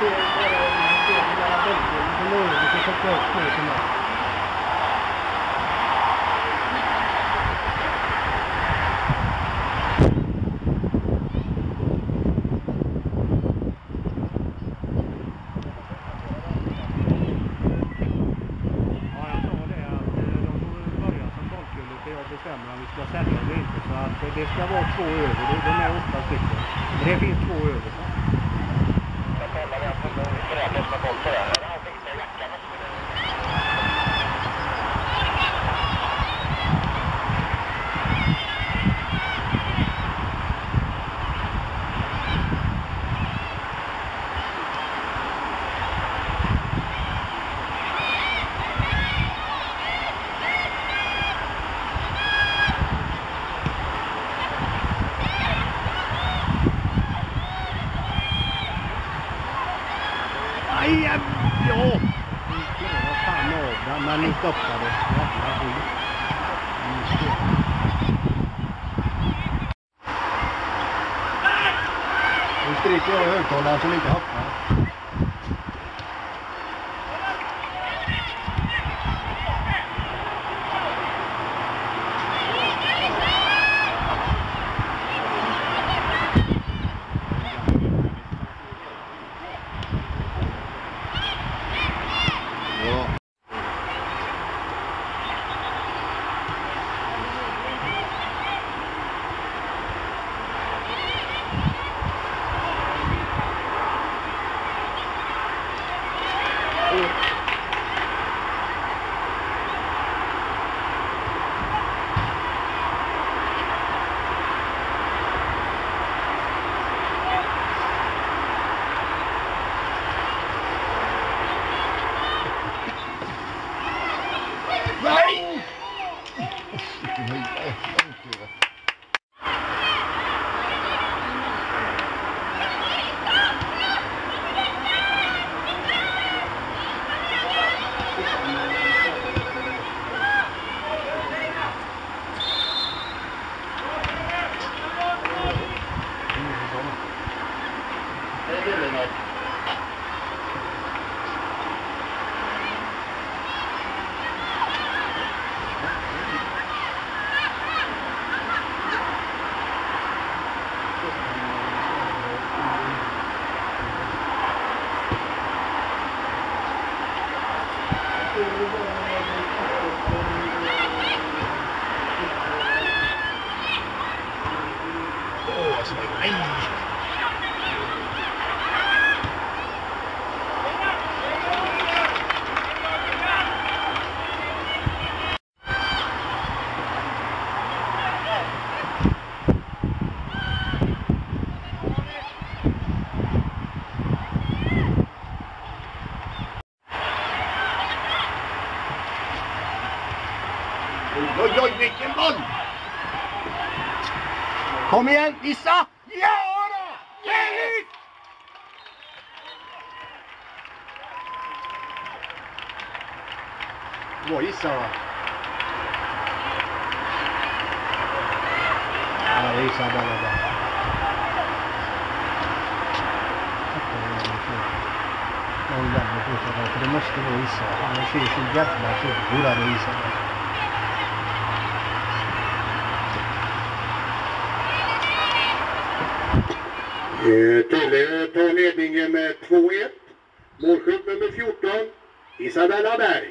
Det ska vara 2 över, de är 8 stycken. Det finns 2 över. Jag kollar vem som är beredd att ta boll på det. Ja! Vad fan av den, men nu stoppar det. Jävla skit. Nu stryker jag högtalaren som inte hoppar. Oj, vilken boll! Kom igen, Issa! Ja då! Härligt! Det var Issa, va? Ja, det är Issa bara. Det måste vara Issa. Han ser så jävla så goda det Issa. Tulle tar ledningen med 2-1. Målskytt nummer 14, Isabella Berg.